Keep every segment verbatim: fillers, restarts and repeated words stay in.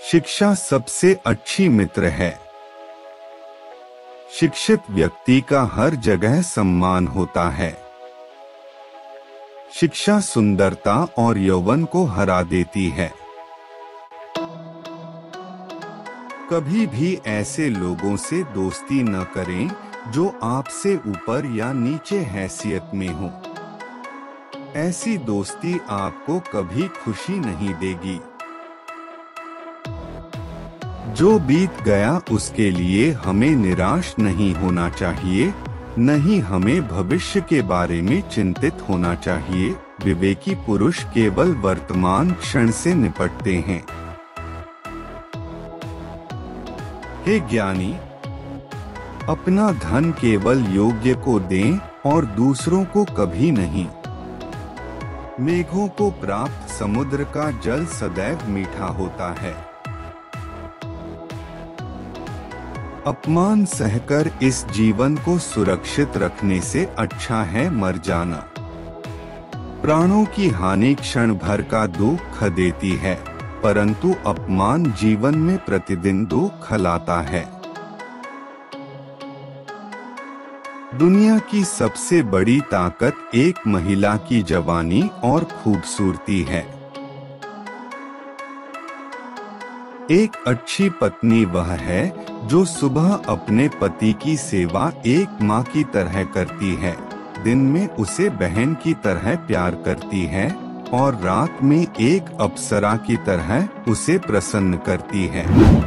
शिक्षा सबसे अच्छी मित्र है। शिक्षित व्यक्ति का हर जगह सम्मान होता है। शिक्षा सुंदरता और यौवन को हरा देती है। कभी भी ऐसे लोगों से दोस्ती न करें जो आपसे ऊपर या नीचे हैसियत में हो। ऐसी दोस्ती आपको कभी खुशी नहीं देगी। जो बीत गया उसके लिए हमें निराश नहीं होना चाहिए, नहीं हमें भविष्य के बारे में चिंतित होना चाहिए। विवेकी पुरुष केवल वर्तमान क्षण से निपटते हैं। हे ज्ञानी, अपना धन केवल योग्य को दें और दूसरों को कभी नहीं। मेघों को प्राप्त समुद्र का जल सदैव मीठा होता है। अपमान सहकर इस जीवन को सुरक्षित रखने से अच्छा है मर जाना। प्राणों की हानि क्षण भर का दुख देती है, परंतु अपमान जीवन में प्रतिदिन दुख लाता है। दुनिया की सबसे बड़ी ताकत एक महिला की जवानी और खूबसूरती है। एक अच्छी पत्नी वह है जो सुबह अपने पति की सेवा एक माँ की तरह करती है, दिन में उसे बहन की तरह प्यार करती है और रात में एक अप्सरा की तरह उसे प्रसन्न करती है।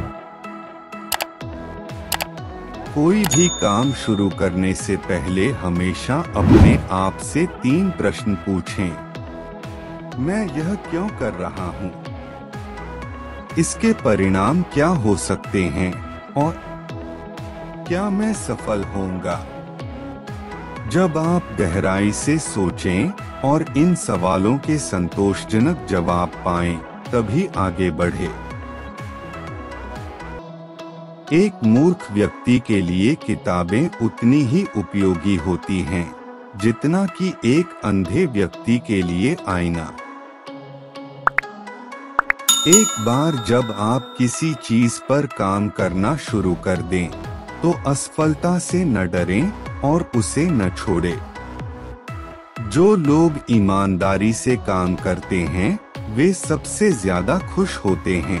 कोई भी काम शुरू करने से पहले हमेशा अपने आप से तीन प्रश्न पूछें। मैं यह क्यों कर रहा हूँ? इसके परिणाम क्या हो सकते हैं और क्या मैं सफल होऊंगा? जब आप गहराई से सोचें और इन सवालों के संतोषजनक जवाब पाएं, तभी आगे बढ़े। एक मूर्ख व्यक्ति के लिए किताबें उतनी ही उपयोगी होती हैं जितना कि एक अंधे व्यक्ति के लिए आईना। एक बार जब आप किसी चीज पर काम करना शुरू कर दें, तो असफलता से न डरें और उसे न छोड़ें। जो लोग ईमानदारी से काम करते हैं, वे सबसे ज्यादा खुश होते हैं।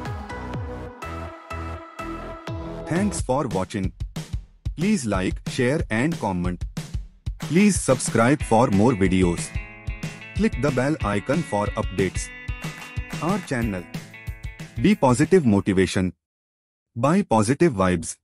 Thanks for watching. Please like, share and comment. Please subscribe for more videos. Click the bell icon for updates. Our channel. Be positive motivation. Buy positive vibes.